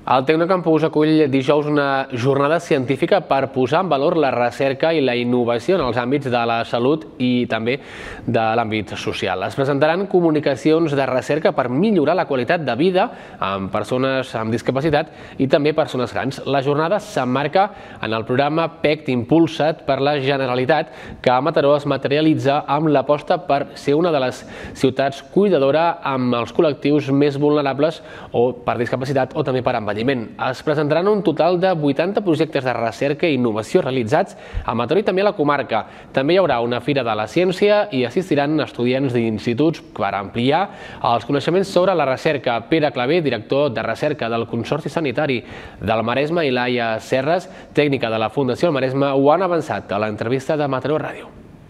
El Tecnocampus acull dijous una jornada científica per posar en valor la recerca i la innovació en els àmbits de la salut i també de l'àmbit social. Es presentaran comunicacions de recerca per millorar la qualitat de vida amb persones amb discapacitat i també persones grans. La jornada s'emmarca en el programa PECT impulsat per la Generalitat, que a Mataró es materialitza amb l'aposta per ser una de les ciutats cuidadora amb els col·lectius més vulnerables o per discapacitat o també per envelliment. Es presentaran un total de 80 projectes de recerca i innovació realitzats a Mataró i també a la comarca. També hi haurà una fira de la ciència i assistiran estudiants d'instituts per ampliar els coneixements sobre la recerca. Pere Clavé, director de recerca del Consorci Sanitari del Maresme, i Laia Serres, tècnica de la Fundació del Maresme, ho han avançat a l'entrevista de Mataró Ràdio.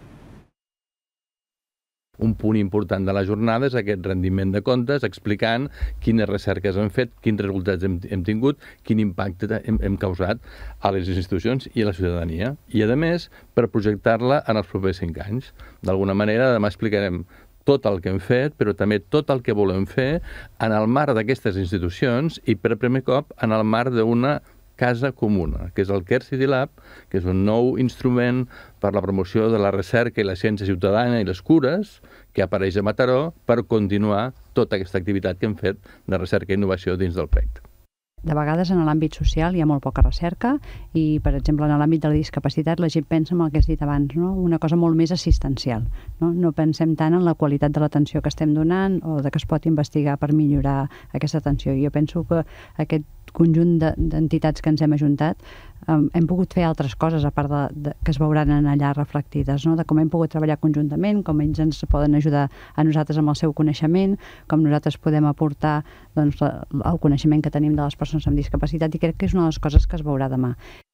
Un punt important de la jornada és aquest rendiment de comptes explicant quines recerques hem fet, quins resultats hem tingut, quin impacte hem causat a les institucions i a la ciutadania. I, a més, per projectar-la en els propers 5 anys. D'alguna manera, demà explicarem tot el que hem fet, però també tot el que volem fer en el marc d'aquestes institucions i, per primer cop, en el marc d'una casa comuna, que és el Care City Lab, que és un nou instrument per la promoció de la recerca i la ciència ciutadana i les cures, que apareix a Mataró per continuar tota aquesta activitat que hem fet de recerca i innovació dins del PECT. De vegades en l'àmbit social hi ha molt poca recerca i, per exemple, en l'àmbit de la discapacitat la gent pensa en el que has dit abans, no? Una cosa molt més assistencial. No pensem tant en la qualitat de l'atenció que estem donant o de que es pot investigar per millorar aquesta atenció. Jo penso que aquest conjunt d'entitats que ens hem ajuntat hem pogut fer altres coses a part que es veuran allà reflectides, de com hem pogut treballar conjuntament, com ells ens poden ajudar a nosaltres amb el seu coneixement, com nosaltres podem aportar el coneixement que tenim de les persones amb discapacitat, i crec que és una de les coses que es veurà demà.